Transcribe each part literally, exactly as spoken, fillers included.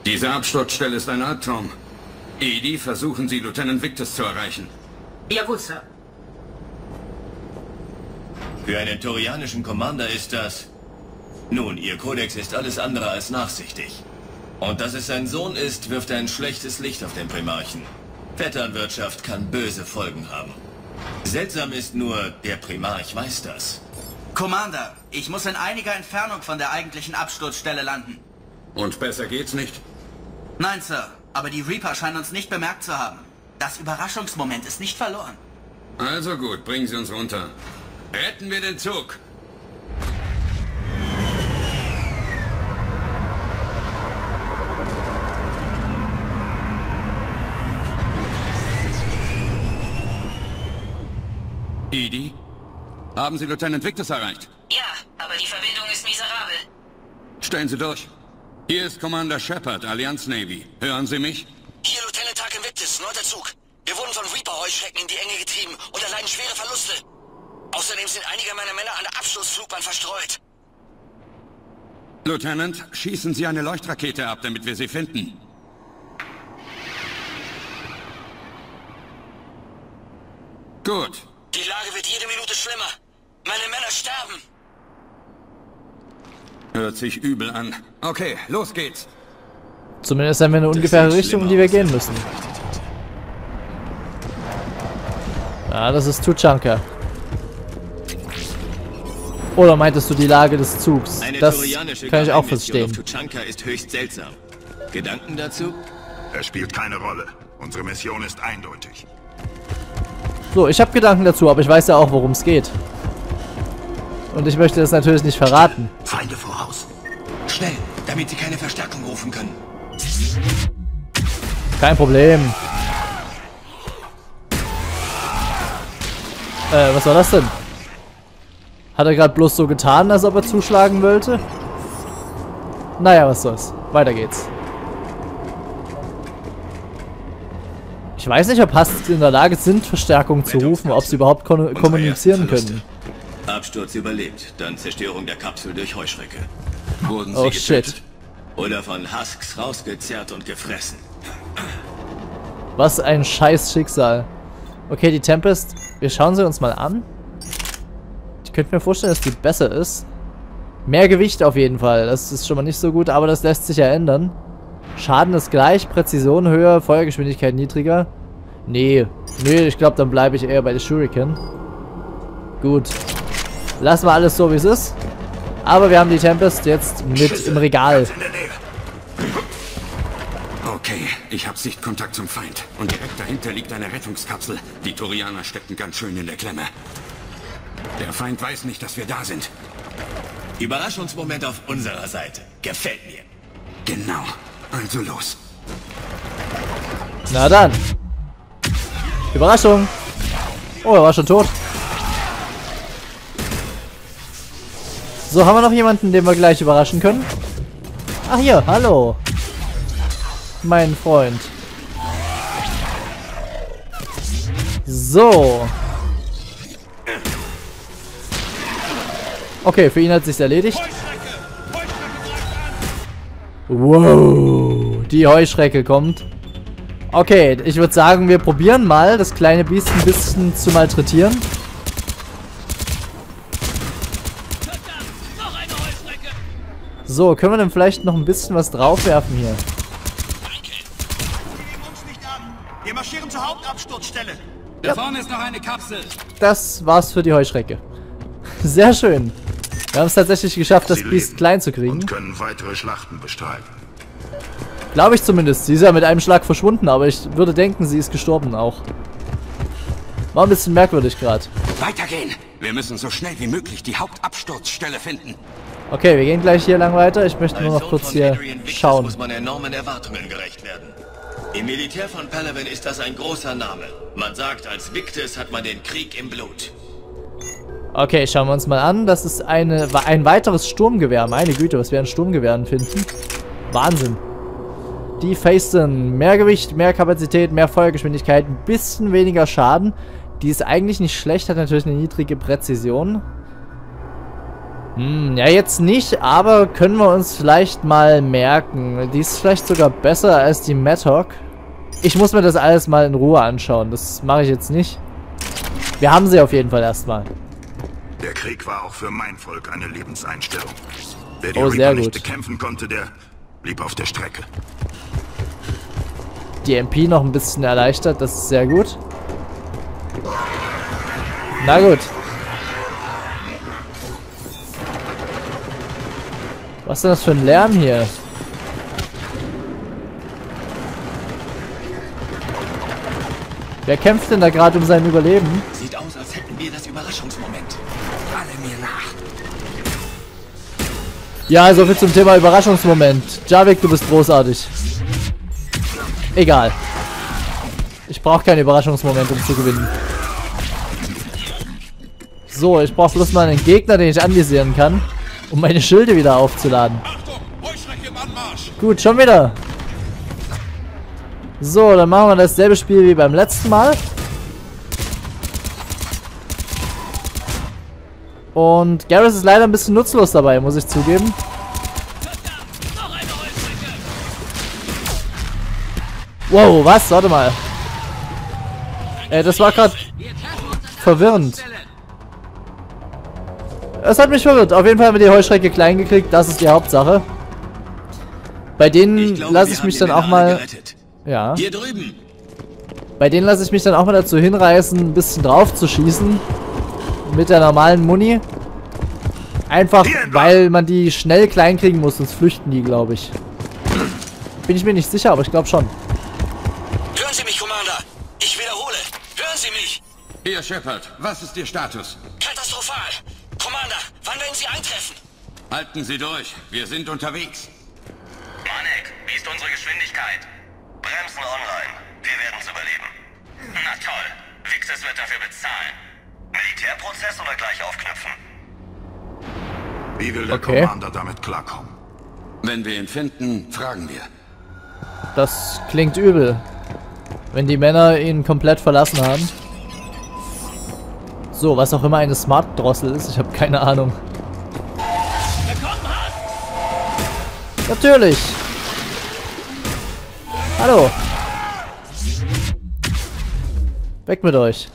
Diese Absturzstelle ist ein Albtraum. Edie, versuchen Sie, Lieutenant Victus zu erreichen. Ja gut, Sir. Für einen turianischen Commander ist das... Nun, Ihr Kodex ist alles andere als nachsichtig. Und dass es sein Sohn ist, wirft ein schlechtes Licht auf den Primarchen. Vetternwirtschaft kann böse Folgen haben. Seltsam ist nur, der Primarch weiß das. Commander, ich muss in einiger Entfernung von der eigentlichen Absturzstelle landen. Und besser geht's nicht? Nein, Sir, aber die Reaper scheinen uns nicht bemerkt zu haben. Das Überraschungsmoment ist nicht verloren. Also gut, bringen Sie uns runter. Retten wir den Zug! Edie? Haben Sie Lieutenant Victus erreicht? Ja, aber die Verbindung ist miserabel. Stellen Sie durch. Hier ist Commander Shepard, Allianz Navy. Hören Sie mich? Hier Lieutenant Tarkin Victus, neuter Zug. Wir wurden von Reaper-Heuschrecken in die Enge getrieben und erleiden schwere Verluste. Außerdem sind einige meiner Männer an der Absturzflugbahn verstreut. Lieutenant, schießen Sie eine Leuchtrakete ab, damit wir sie finden. Gut. Die Lage wird jede Minute schlimmer. Meine Männer sterben. Hört sich übel an. Okay, los geht's. Zumindest haben wir eine ungefähre Richtung, in die wir gehen müssen. Ja, das ist Tuchanka. Oder meintest du die Lage des Zugs? Eine das turianische kann ich auch Geheimmission verstehen. auf Tuchanka ist höchst seltsam. Gedanken dazu? Es spielt keine Rolle. Unsere Mission ist eindeutig. So, ich habe Gedanken dazu, aber ich weiß ja auch, worum es geht. Und ich möchte das natürlich nicht verraten. Feinde voraus. Schnell, damit sie keine Verstärkung rufen können. Kein Problem. Äh, was war das denn? Hat er gerade bloß so getan, als ob er zuschlagen wollte? Naja, was soll's. Weiter geht's. Ich weiß nicht, ob Husks in der Lage sind, Verstärkung zu rufen, ob sie überhaupt ko kommunizieren können. Absturz überlebt, dann Zerstörung der Kapsel durch Heuschrecke. Wurden sie Oh getötet? shit. Oder von Husks rausgezerrt und gefressen. Was ein scheiß Schicksal. Okay, die Tempest. Wir schauen sie uns mal an. Ich könnte mir vorstellen, dass die besser ist. Mehr Gewicht auf jeden Fall. Das ist schon mal nicht so gut, aber das lässt sich ja ändern. Schaden ist gleich, Präzision höher, Feuergeschwindigkeit niedriger. Nee, nee, ich glaube, dann bleibe ich eher bei der Shuriken. Gut. Lassen wir alles so, wie es ist. Aber wir haben die Tempest jetzt mit im Regal. Okay, ich habe Sichtkontakt zum Feind. Und direkt dahinter liegt eine Rettungskapsel. Die Turianer stecken ganz schön in der Klemme. Der Feind weiß nicht, dass wir da sind. Überraschungsmoment auf unserer Seite. Gefällt mir. Genau. Also los. Na dann. Überraschung. Oh, er war schon tot. So, haben wir noch jemanden, den wir gleich überraschen können? Ach hier, hallo. Mein Freund. So. Okay, für ihn hat sich's erledigt. Wow, die Heuschrecke kommt. Okay, ich würde sagen, wir probieren mal, das kleine Biest ein bisschen zu malträtieren. So, können wir denn vielleicht noch ein bisschen was draufwerfen hier? Wir marschieren zur Hauptabsturzstelle. Da vorne ist noch eine Kapsel. Das war's für die Heuschrecke. Sehr schön. Wir haben es tatsächlich geschafft, das Sie Biest leben klein zu kriegen. und können weitere Schlachten bestreiten. Glaube ich zumindest. Sie ist ja mit einem Schlag verschwunden, aber ich würde denken, sie ist gestorben auch. War ein bisschen merkwürdig gerade. Weitergehen. Wir müssen so schnell wie möglich die Hauptabsturzstelle finden. Okay, wir gehen gleich hier lang weiter. Ich möchte nur Als noch Sohn kurz von hier Adrian Victus schauen. muss man enormen Erwartungen gerecht werden. Im Militär von Palaven ist das ein großer Name. Man sagt, als Victus hat man den Krieg im Blut. Okay, schauen wir uns mal an. Das ist eine, ein weiteres Sturmgewehr. Meine Güte, was wir an Sturmgewehren finden. Wahnsinn. Die Phaeton. Mehr Gewicht, mehr Kapazität, mehr Feuergeschwindigkeit, ein bisschen weniger Schaden. Die ist eigentlich nicht schlecht, hat natürlich eine niedrige Präzision. Hm, ja jetzt nicht, aber können wir uns vielleicht mal merken. Die ist vielleicht sogar besser als die Madhawk. Ich muss mir das alles mal in Ruhe anschauen. Das mache ich jetzt nicht. Wir haben sie auf jeden Fall erstmal. Der Krieg war auch für mein Volk eine Lebenseinstellung. Wer die Oh, sehr Reaper nicht gut. bekämpfen konnte, der blieb auf der Strecke. Die M P noch ein bisschen erleichtert, das ist sehr gut. Na gut. Was ist denn das für ein Lärm hier? Wer kämpft denn da gerade um sein Überleben? Sieht aus, als hätten wir das Überraschungsmoment. Alle mir nach. Ja, soviel zum Thema Überraschungsmoment. Javik, du bist großartig. Egal. Ich brauche keinen Überraschungsmoment, um zu gewinnen. So, ich brauche bloß mal einen Gegner, den ich anvisieren kann, um meine Schilde wieder aufzuladen. Gut, schon wieder. So, dann machen wir dasselbe Spiel wie beim letzten Mal. Und Garrus ist leider ein bisschen nutzlos dabei, muss ich zugeben. Wow, was? Warte mal. Äh, das war gerade verwirrend. Es hat mich verwirrt. Auf jeden Fall haben wir die Heuschrecke klein gekriegt. Das ist die Hauptsache. Bei denen lasse ich mich dann auch mal... Ja. Hier drüben. Bei denen lasse ich mich dann auch mal dazu hinreißen, ein bisschen drauf zu schießen. Mit der normalen Muni. Einfach, weil man die schnell klein kriegen muss, sonst flüchten die, glaube ich. Bin ich mir nicht sicher, aber ich glaube schon. Hören Sie mich, Commander. Ich wiederhole. Hören Sie mich. Hier, Shepard. Was ist Ihr Status? Katastrophal. Commander, wann werden Sie eintreffen? Halten Sie durch. Wir sind unterwegs. Manek, wie ist unsere Geschwindigkeit? Bremsen online. Wir werden es überleben. Na toll. Vixes wird dafür bezahlen. Militärprozess oder gleich aufknüpfen? Wie will der Okay. Commander damit klarkommen? Wenn wir ihn finden, fragen wir. Das klingt übel. Wenn die Männer ihn komplett verlassen haben. So, was auch immer eine Smart-Drossel ist, ich habe keine Ahnung. Natürlich. Hallo. Weg mit euch.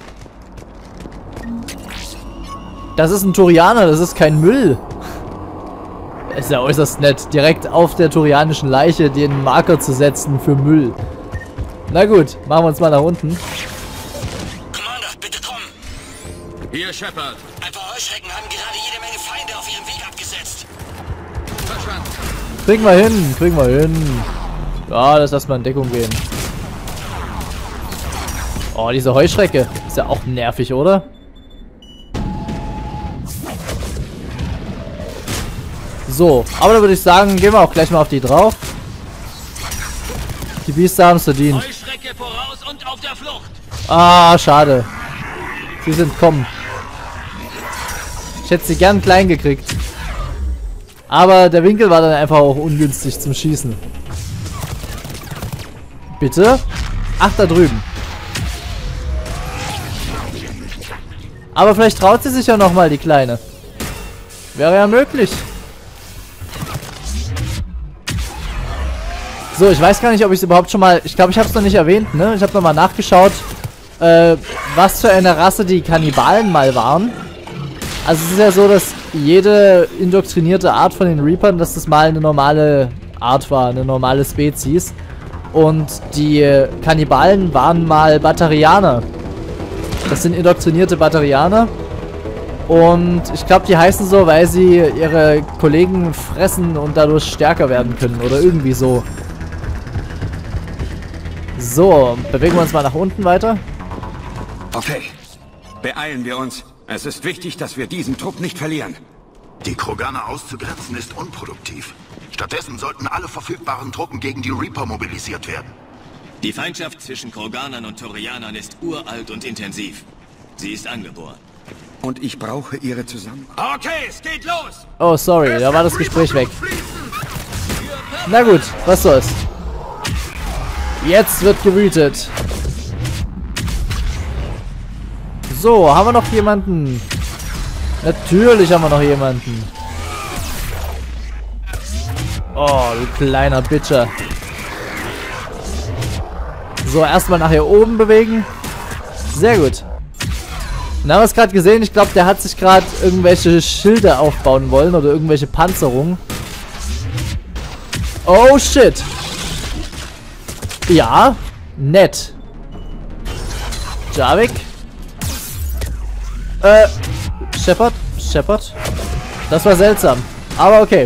Das ist ein Turianer, das ist kein Müll. Ist ja äußerst nett, direkt auf der turianischen Leiche den Marker zu setzen für Müll. Na gut, machen wir uns mal nach unten. Commander, bitte kommen. Hier, Shepard. Ein paar Heuschrecken haben gerade jede Menge Feinde auf ihrem Weg abgesetzt. Verstanden. Kriegen wir hin, kriegen wir hin. Ja, das lassen wir in Deckung gehen. Oh, diese Heuschrecke. Ist ja auch nervig, oder? So, aber da würde ich sagen, gehen wir auch gleich mal auf die drauf. Die Biester haben es verdient. Heuschrecke voraus und auf der Flucht. Ah, schade. Sie sind kommen. Ich hätte sie gern klein gekriegt. Aber der Winkel war dann einfach auch ungünstig zum Schießen. Bitte? Ach, da drüben. Aber vielleicht traut sie sich ja nochmal, die Kleine. Wäre ja möglich. So, ich weiß gar nicht, ob ich es überhaupt schon mal... Ich glaube, ich habe es noch nicht erwähnt, ne? Ich habe nochmal nachgeschaut, äh, was für eine Rasse die Kannibalen mal waren. Also es ist ja so, dass jede indoktrinierte Art von den Reapern, dass das mal eine normale Art war, eine normale Spezies. Und die Kannibalen waren mal Batarianer. Das sind indoktrinierte Batarianer. Und ich glaube, die heißen so, weil sie ihre Kollegen fressen und dadurch stärker werden können. Oder irgendwie so. So, bewegen wir uns mal nach unten weiter. Okay. Beeilen wir uns. Es ist wichtig, dass wir diesen Trupp nicht verlieren. Die Kroganer auszugrenzen ist unproduktiv. Stattdessen sollten alle verfügbaren Truppen gegen die Reaper mobilisiert werden. Die Feindschaft zwischen Kroganern und Turianern ist uralt und intensiv. Sie ist angeboren. Und ich brauche ihre Zusammenarbeit. Okay, es geht los. Oh, sorry, da war das Gespräch weg. Na gut, was soll's. Jetzt wird gewütet. So, haben wir noch jemanden? Natürlich haben wir noch jemanden. Oh, du kleiner Bitcher. So, erstmal nach hier oben bewegen. Sehr gut. Dann haben wir es gerade gesehen. Ich glaube, der hat sich gerade irgendwelche Schilde aufbauen wollen oder irgendwelche Panzerungen. Oh, shit. Ja, nett. Javik. Äh, Shepard? Shepard? Das war seltsam. Aber okay.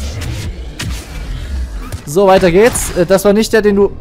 So, weiter geht's. Äh, das war nicht der, den du...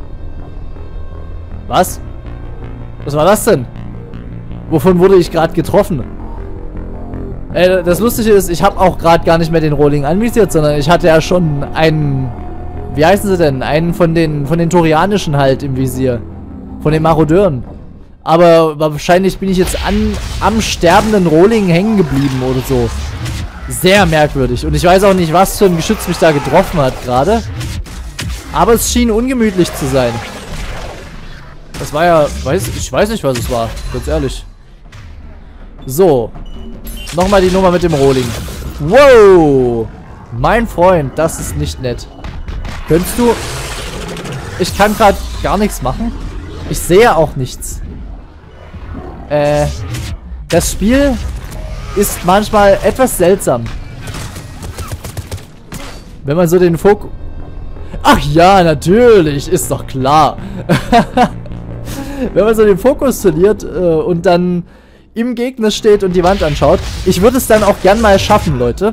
Was? Was war das denn? Wovon wurde ich gerade getroffen? Äh, das Lustige ist, ich habe auch gerade gar nicht mehr den Rohling anvisiert, sondern ich hatte ja schon einen... Wie heißen sie denn? Einen von den von den Torianischen halt im Visier. Von den Marodeuren. Aber wahrscheinlich bin ich jetzt an, am sterbenden Rohling hängen geblieben oder so. Sehr merkwürdig. Und ich weiß auch nicht, was für ein Geschütz mich da getroffen hat gerade. Aber es schien ungemütlich zu sein. Das war ja... Weiß, ich weiß nicht, was es war. Ganz ehrlich. So. Nochmal die Nummer mit dem Rohling. Wow. Mein Freund, das ist nicht nett. Könntest du... Ich kann gerade gar nichts machen. Ich sehe auch nichts. Äh... Das Spiel ist manchmal etwas seltsam. Wenn man so den Fokus... Ach ja, natürlich. Ist doch klar. Wenn man so den Fokus verliert äh, und dann im Gegner steht und die Wand anschaut. Ich würde es dann auch gern mal schaffen, Leute.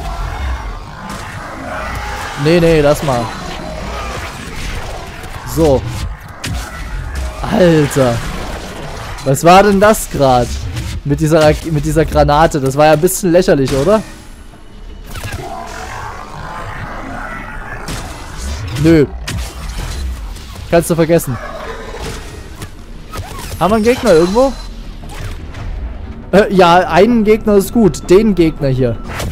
Nee, nee, lass mal. So. Alter. Was war denn das gerade? Mit dieser, mit dieser Granate. Das war ja ein bisschen lächerlich, oder? Nö. Kannst du vergessen. Haben wir einen Gegner irgendwo? Äh, ja, einen Gegner ist gut. Den Gegner hier.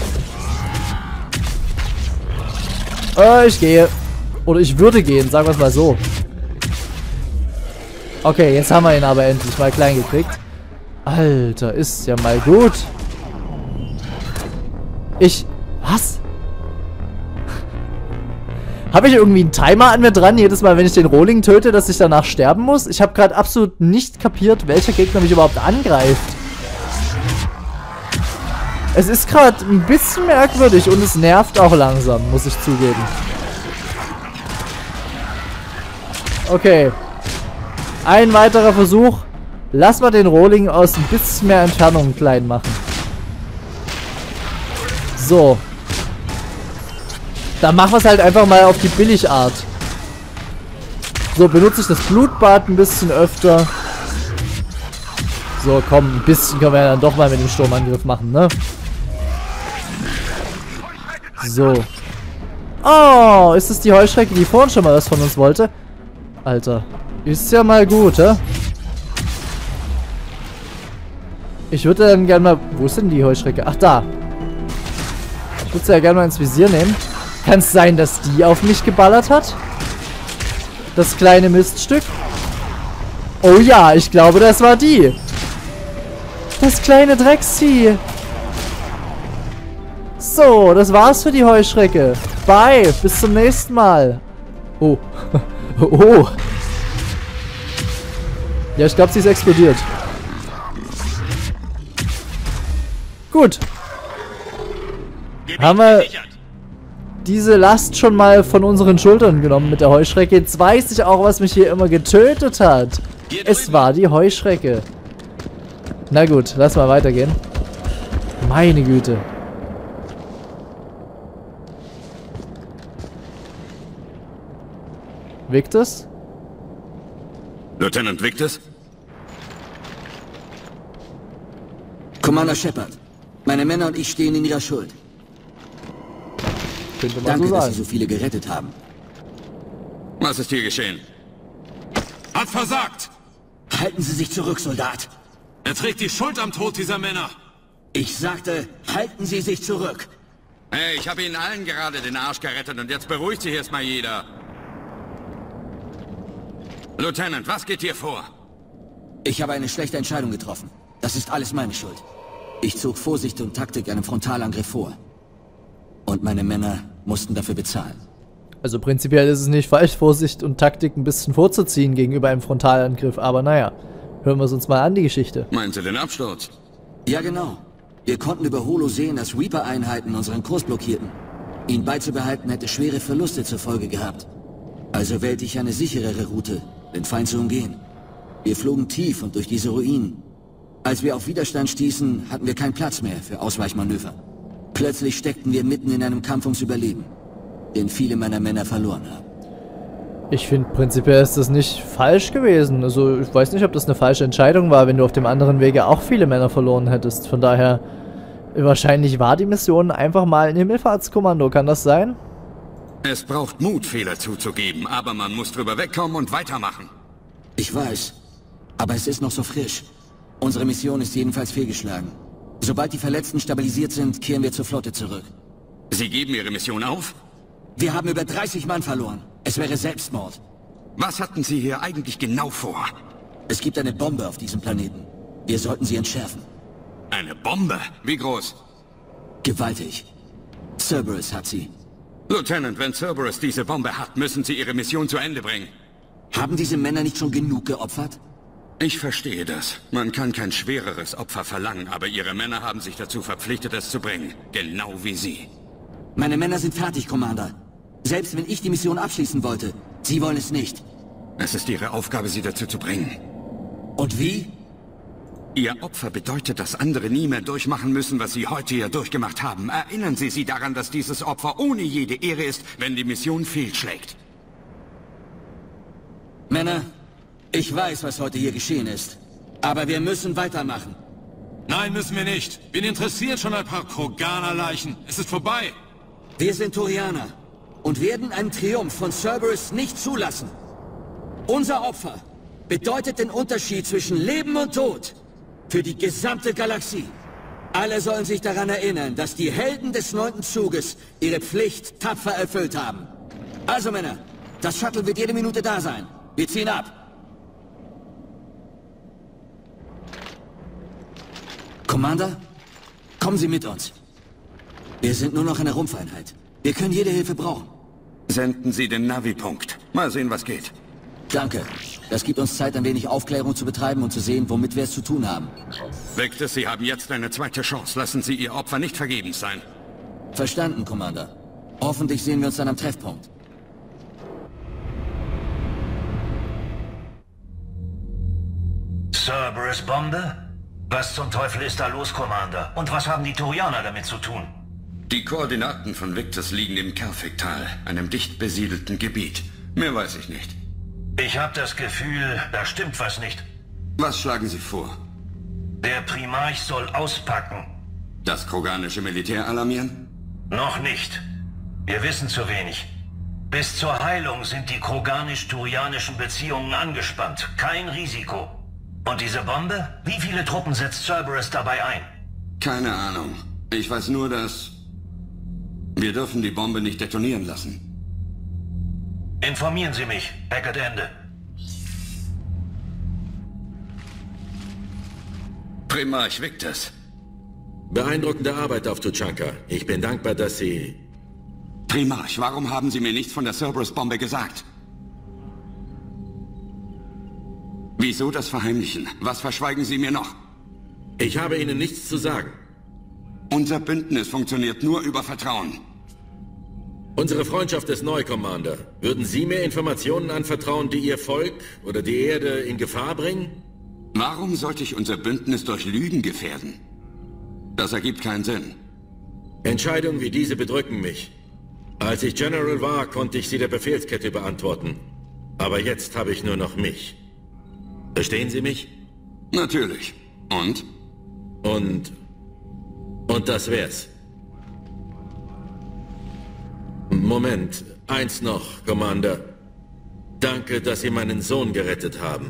Äh, ich gehe. Oder ich würde gehen, sagen wir es mal so. Okay, jetzt haben wir ihn aber endlich mal klein gekriegt. Alter, ist ja mal gut. Ich... Was? Habe ich irgendwie einen Timer an mir dran, jedes Mal, wenn ich den Rohling töte, dass ich danach sterben muss? Ich habe gerade absolut nicht kapiert, welcher Gegner mich überhaupt angreift. Es ist gerade ein bisschen merkwürdig und es nervt auch langsam, muss ich zugeben. Okay. Ein weiterer Versuch. Lass mal den Rohling aus ein bisschen mehr Entfernung klein machen. So. Dann machen wir es halt einfach mal auf die Billigart. So, benutze ich das Blutbad ein bisschen öfter. So, komm, ein bisschen können wir ja dann doch mal mit dem Sturmangriff machen, ne? So. Oh, ist es die Heuschrecke, die vorhin schon mal was von uns wollte? Alter. Ist ja mal gut, hä? Ich würde dann gerne mal... Wo ist denn die Heuschrecke? Ach, da. Ich würde sie ja gerne mal ins Visier nehmen. Kann es sein, dass die auf mich geballert hat? Das kleine Miststück? Oh ja, ich glaube, das war die. Das kleine Drecksvieh. So, das war's für die Heuschrecke. Bye, bis zum nächsten Mal. Oh. Oh. Ja, ich glaube, sie ist explodiert. Gut. Haben wir diese Last schon mal von unseren Schultern genommen mit der Heuschrecke. Jetzt weiß ich auch, was mich hier immer getötet hat. Es war die Heuschrecke. Na gut, lass mal weitergehen. Meine Güte. Victus? Lieutenant Victus? Commander Shepard, meine Männer und ich stehen in ihrer Schuld. Könnte man Danke, so dass sagen. Sie so viele gerettet haben. Was ist hier geschehen? Hat versagt! Halten Sie sich zurück, Soldat! Er trägt die Schuld am Tod dieser Männer! Ich sagte, halten Sie sich zurück! Hey, ich habe Ihnen allen gerade den Arsch gerettet und jetzt beruhigt sich erstmal jeder. Lieutenant, was geht hier vor? Ich habe eine schlechte Entscheidung getroffen. Das ist alles meine Schuld. Ich zog Vorsicht und Taktik einem Frontalangriff vor. Und meine Männer mussten dafür bezahlen. Also prinzipiell ist es nicht falsch, Vorsicht und Taktik ein bisschen vorzuziehen gegenüber einem Frontalangriff. Aber naja, hören wir es uns mal an, die Geschichte. Meinen Sie den Absturz? Ja, genau. Wir konnten über Holo sehen, dass Reaper-Einheiten unseren Kurs blockierten. Ihn beizubehalten hätte schwere Verluste zur Folge gehabt. Also wählte ich eine sicherere Route, den Feind zu umgehen. Wir flogen tief und durch diese Ruinen. Als wir auf Widerstand stießen, hatten wir keinen Platz mehr für Ausweichmanöver. Plötzlich steckten wir mitten in einem Kampf ums Überleben, den viele meiner Männer verloren haben. Ich finde, prinzipiell ist das nicht falsch gewesen. Also, ich weiß nicht, ob das eine falsche Entscheidung war, wenn du auf dem anderen Wege auch viele Männer verloren hättest. Von daher, wahrscheinlich war die Mission einfach mal ein Himmelfahrtskommando. Kann das sein? Es braucht Mut, Fehler zuzugeben, aber man muss drüber wegkommen und weitermachen. Ich weiß, aber es ist noch so frisch. Unsere Mission ist jedenfalls fehlgeschlagen. Sobald die Verletzten stabilisiert sind, kehren wir zur Flotte zurück. Sie geben Ihre Mission auf? Wir haben über dreißig Mann verloren. Es wäre Selbstmord. Was hatten Sie hier eigentlich genau vor? Es gibt eine Bombe auf diesem Planeten. Wir sollten sie entschärfen. Eine Bombe? Wie groß? Gewaltig. Cerberus hat sie. Lieutenant, wenn Cerberus diese Bombe hat, müssen Sie Ihre Mission zu Ende bringen. Haben diese Männer nicht schon genug geopfert? Ich verstehe das. Man kann kein schwereres Opfer verlangen, aber Ihre Männer haben sich dazu verpflichtet, es zu bringen. Genau wie Sie. Meine Männer sind fertig, Commander. Selbst wenn ich die Mission abschließen wollte, Sie wollen es nicht. Es ist Ihre Aufgabe, sie dazu zu bringen. Und wie? Ihr Opfer bedeutet, dass andere nie mehr durchmachen müssen, was Sie heute hier durchgemacht haben. Erinnern Sie sie daran, dass dieses Opfer ohne jede Ehre ist, wenn die Mission fehlschlägt. Männer, ich weiß, was heute hier geschehen ist. Aber wir müssen weitermachen. Nein, müssen wir nicht. Wen interessiert schon ein paar Kroganer-Leichen? Es ist vorbei. Wir sind Turianer und werden einen Triumph von Cerberus nicht zulassen. Unser Opfer bedeutet den Unterschied zwischen Leben und Tod für die gesamte Galaxie. Alle sollen sich daran erinnern, dass die Helden des neunten Zuges ihre Pflicht tapfer erfüllt haben. Also Männer, das Shuttle wird jede Minute da sein. Wir ziehen ab. Commander, kommen Sie mit uns. Wir sind nur noch eine Rumpfeinheit. Wir können jede Hilfe brauchen. Senden Sie den Navi-Punkt. Mal sehen, was geht. Danke. Das gibt uns Zeit, ein wenig Aufklärung zu betreiben und zu sehen, womit wir es zu tun haben. Victus, Sie haben jetzt eine zweite Chance. Lassen Sie Ihr Opfer nicht vergebens sein. Verstanden, Commander. Hoffentlich sehen wir uns dann am Treffpunkt. Cerberus Bombe? Was zum Teufel ist da los, Commander? Und was haben die Turianer damit zu tun? Die Koordinaten von Victus liegen im Kerfiktal, einem dicht besiedelten Gebiet. Mehr weiß ich nicht. Ich habe das Gefühl, da stimmt was nicht. Was schlagen Sie vor? Der Primarch soll auspacken. Das kroganische Militär alarmieren? Noch nicht. Wir wissen zu wenig. Bis zur Heilung sind die kroganisch-turianischen Beziehungen angespannt. Kein Risiko. Und diese Bombe? Wie viele Truppen setzt Cerberus dabei ein? Keine Ahnung. Ich weiß nur, dass... wir dürfen die Bombe nicht detonieren lassen. Informieren Sie mich. Hackett Ende. Primarch Victus. Beeindruckende Arbeit auf Tuchanka. Ich bin dankbar, dass Sie... Primarch, warum haben Sie mir nichts von der Cerberus-Bombe gesagt? Wieso das Verheimlichen? Was verschweigen Sie mir noch? Ich habe Ihnen nichts zu sagen. Unser Bündnis funktioniert nur über Vertrauen. Unsere Freundschaft ist neu, Commander. Würden Sie mir Informationen anvertrauen, die Ihr Volk oder die Erde in Gefahr bringen? Warum sollte ich unser Bündnis durch Lügen gefährden? Das ergibt keinen Sinn. Entscheidungen wie diese bedrücken mich. Als ich General war, konnte ich sie der Befehlskette beantworten. Aber jetzt habe ich nur noch mich. Verstehen Sie mich? Natürlich. Und? Und... Und das wär's. Moment, eins noch, Commander. Danke, dass Sie meinen Sohn gerettet haben.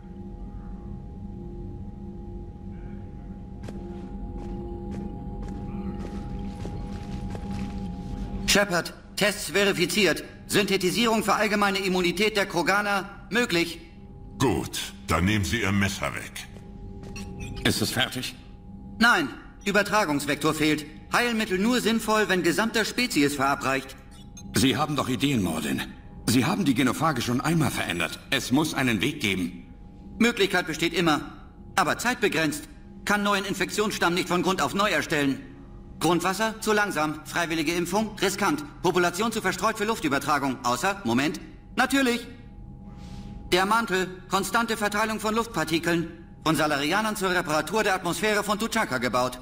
Shepard, Tests verifiziert. Synthetisierung für allgemeine Immunität der Kroganer möglich. Gut, dann nehmen Sie Ihr Messer weg. Ist es fertig? Nein, Übertragungsvektor fehlt. Heilmittel nur sinnvoll, wenn gesamter Spezies verabreicht. Sie haben doch Ideen, Mordin. Sie haben die Genophage schon einmal verändert. Es muss einen Weg geben. Möglichkeit besteht immer, aber zeitbegrenzt. Kann neuen Infektionsstamm nicht von Grund auf neu erstellen. Grundwasser? Zu langsam. Freiwillige Impfung? Riskant. Population zu verstreut für Luftübertragung. Außer, Moment, natürlich. Der Mantel. Konstante Verteilung von Luftpartikeln. Von Salarianern zur Reparatur der Atmosphäre von Tuchanka gebaut.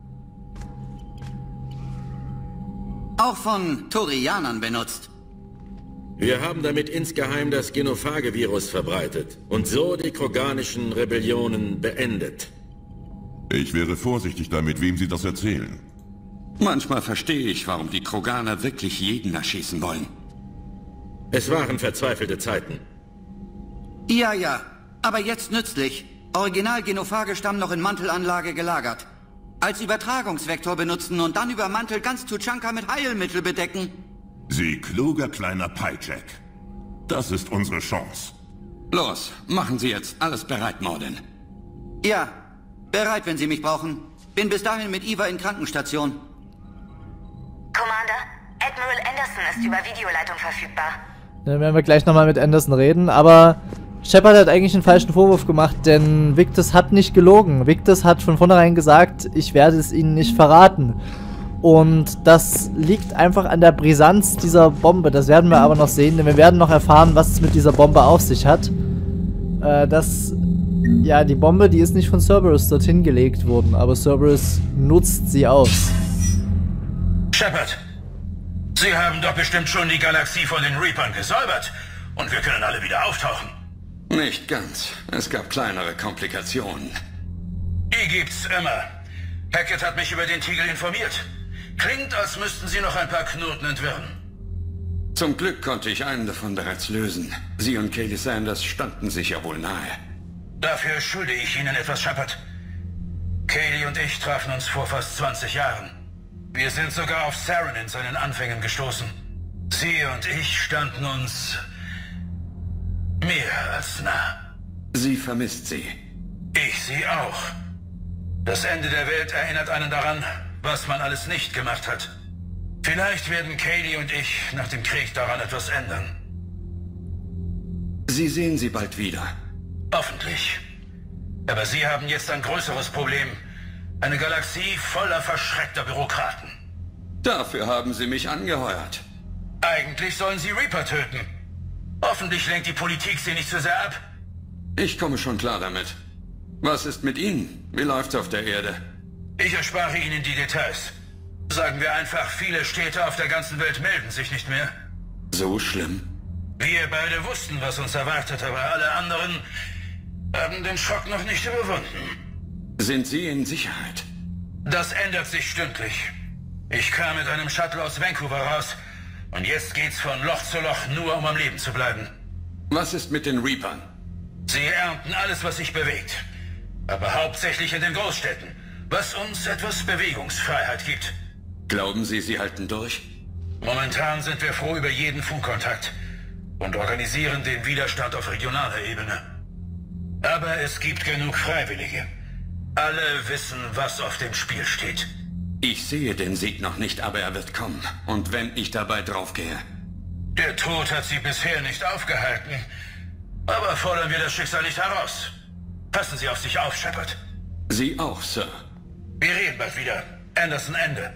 Auch von Turianern benutzt. Wir haben damit insgeheim das Genophage-Virus verbreitet und so die kroganischen Rebellionen beendet. Ich wäre vorsichtig damit, wem Sie das erzählen. Manchmal verstehe ich, warum die Kroganer wirklich jeden erschießen wollen. Es waren verzweifelte Zeiten. Ja, ja, aber jetzt nützlich. Original Genophage-Stamm noch in Mantelanlage gelagert. Als Übertragungsvektor benutzen und dann über Mantel ganz Tuchanka mit Heilmittel bedecken. Sie kluger kleiner Pajek. Das ist unsere Chance. Los, machen Sie jetzt alles bereit, Mordin. Ja, bereit, wenn Sie mich brauchen. Bin bis dahin mit Eva in Krankenstation. Commander, Admiral Anderson ist über Videoleitung verfügbar. Dann werden wir gleich nochmal mit Anderson reden, aber Shepard hat eigentlich einen falschen Vorwurf gemacht, denn Victus hat nicht gelogen. Victus hat von vornherein gesagt, ich werde es Ihnen nicht verraten. Und das liegt einfach an der Brisanz dieser Bombe. Das werden wir aber noch sehen, denn wir werden noch erfahren, was es mit dieser Bombe auf sich hat. Äh, das, ja, die Bombe, die ist nicht von Cerberus dorthin gelegt worden, aber Cerberus nutzt sie aus. Shepard, Sie haben doch bestimmt schon die Galaxie von den Reapern gesäubert und wir können alle wieder auftauchen. Nicht ganz. Es gab kleinere Komplikationen. Die gibt's immer. Hackett hat mich über den Tiegel informiert. Klingt, als müssten Sie noch ein paar Knoten entwirren. Zum Glück konnte ich einen davon bereits lösen. Sie und Kaylee Sanders standen sich ja wohl nahe. Dafür schulde ich Ihnen etwas, Shepard. Kaylee und ich trafen uns vor fast zwanzig Jahren. Wir sind sogar auf Saren in seinen Anfängen gestoßen. Sie und ich standen uns mehr als nah. Sie vermisst sie. Ich sie auch. Das Ende der Welt erinnert einen daran, was man alles nicht gemacht hat. Vielleicht werden Kaylee und ich nach dem Krieg daran etwas ändern. Sie sehen sie bald wieder. Hoffentlich. Aber Sie haben jetzt ein größeres Problem. Eine Galaxie voller verschreckter Bürokraten. Dafür haben Sie mich angeheuert. Eigentlich sollen Sie Reaper töten. Hoffentlich lenkt die Politik Sie nicht zu sehr ab. Ich komme schon klar damit. Was ist mit Ihnen? Wie läuft's auf der Erde? Ich erspare Ihnen die Details. Sagen wir einfach, viele Städte auf der ganzen Welt melden sich nicht mehr. So schlimm? Wir beide wussten, was uns erwartet, aber alle anderen haben den Schock noch nicht überwunden. Sind Sie in Sicherheit? Das ändert sich stündlich. Ich kam mit einem Shuttle aus Vancouver raus und jetzt geht's von Loch zu Loch, nur um am Leben zu bleiben. Was ist mit den Reapern? Sie ernten alles, was sich bewegt. Aber hauptsächlich in den Großstädten, was uns etwas Bewegungsfreiheit gibt. Glauben Sie, sie halten durch? Momentan sind wir froh über jeden Funkkontakt und organisieren den Widerstand auf regionaler Ebene. Aber es gibt genug Freiwillige. Alle wissen, was auf dem Spiel steht. Ich sehe den Sieg noch nicht, aber er wird kommen. Und wenn ich dabei draufgehe? Der Tod hat sie bisher nicht aufgehalten. Aber fordern wir das Schicksal nicht heraus. Passen Sie auf sich auf, Shepard. Sie auch, Sir. Wir reden bald wieder. Anderson, Ende.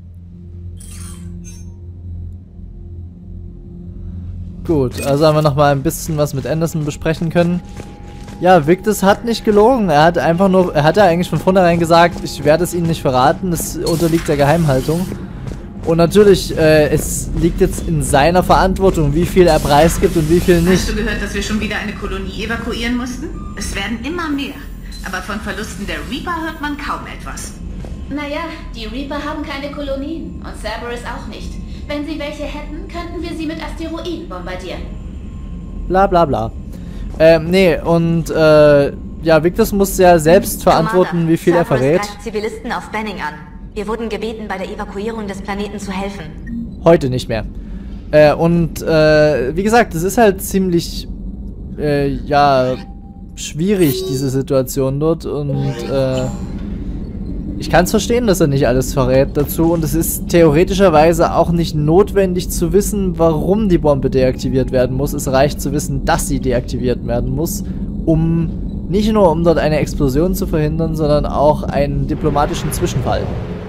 Gut, also haben wir nochmal ein bisschen was mit Anderson besprechen können. Ja, Victus hat nicht gelogen. Er hat einfach nur, er hat ja eigentlich von vornherein gesagt, ich werde es Ihnen nicht verraten, es unterliegt der Geheimhaltung. Und natürlich, äh, es liegt jetzt in seiner Verantwortung, wie viel er preisgibt und wie viel nicht. Hast du gehört, dass wir schon wieder eine Kolonie evakuieren mussten? Es werden immer mehr. Aber von Verlusten der Reaper hört man kaum etwas. Naja, die Reaper haben keine Kolonien und Cerberus auch nicht. Wenn sie welche hätten, könnten wir sie mit Asteroiden bombardieren. Bla bla bla. Ähm, nee, und äh, ja, Victus muss ja selbst verantworten, wie viel er verrät. Cerberus greift Zivilisten auf Banning an. Wir wurden gebeten, bei der Evakuierung des Planeten zu helfen. Heute nicht mehr. Äh, und äh, wie gesagt, es ist halt ziemlich, äh, ja, schwierig, diese Situation dort. Und äh, Ich kann es verstehen, dass er nicht alles verrät dazu und es ist theoretischerweise auch nicht notwendig zu wissen, warum die Bombe deaktiviert werden muss. Es reicht zu wissen, dass sie deaktiviert werden muss, um nicht nur um dort eine Explosion zu verhindern, sondern auch einen diplomatischen Zwischenfall.